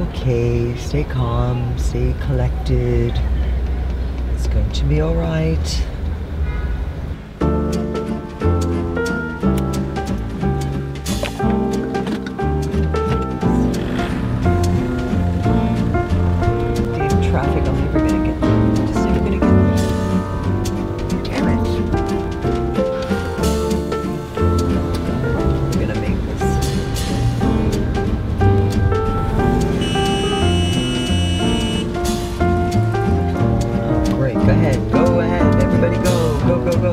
okay. Stay calm. Stay collected. It's going to be alright. Traffic, I'm never gonna get there. Just never gonna get there. Damn it. I'm gonna make this. Oh, great. Go ahead. Go ahead. Everybody go. Go, go, go.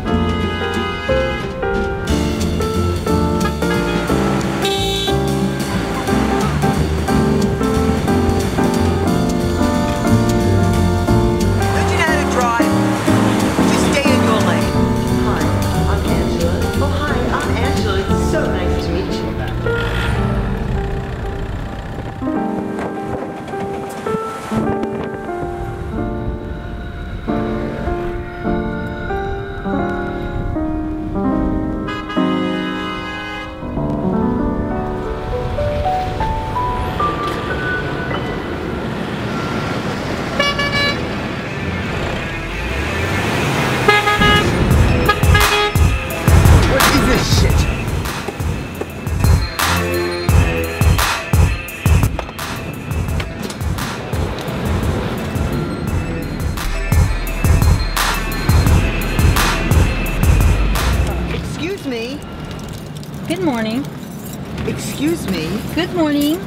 Good morning. Excuse me. Good morning.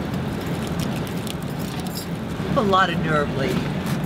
A lot of nerve, lady.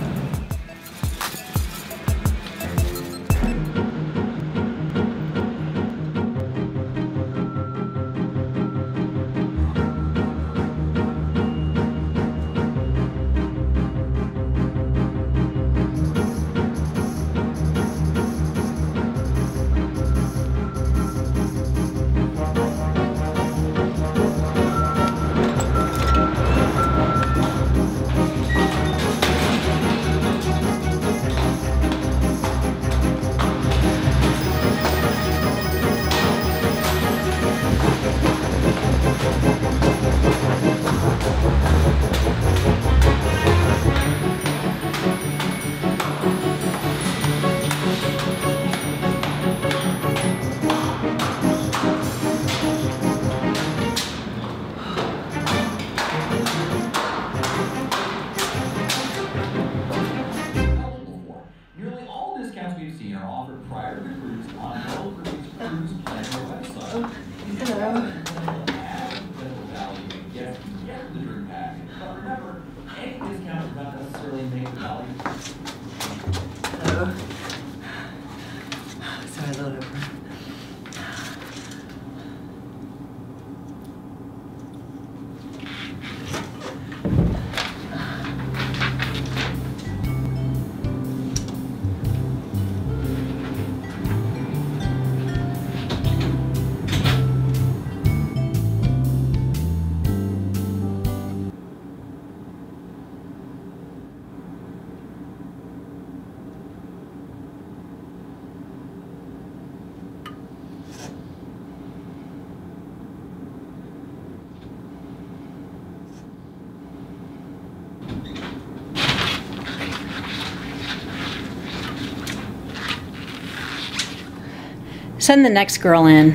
Send the next girl in.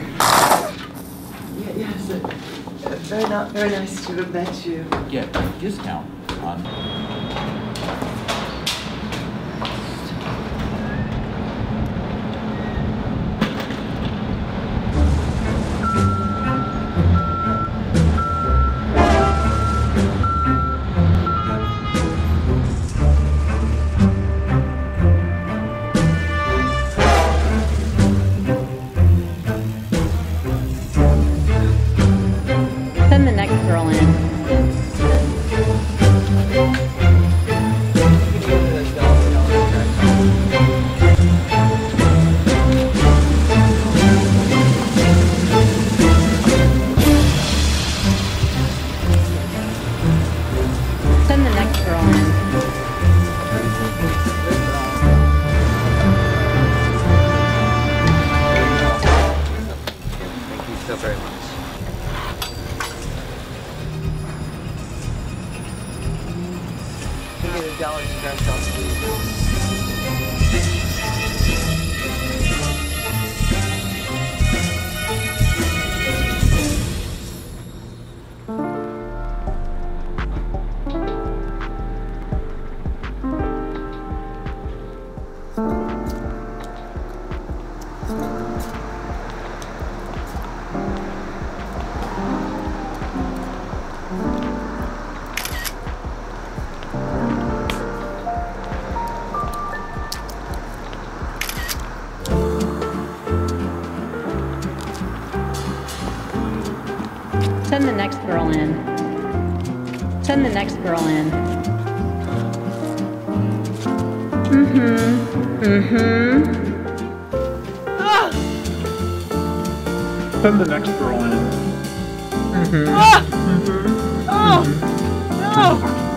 Yes, very nice to have met you. Get a discount on. Send the next girl in. Send the next girl in. Thank you so very much. gallery carousel. Send the next girl in. Send the next girl in. Send the next girl in. Oh! No!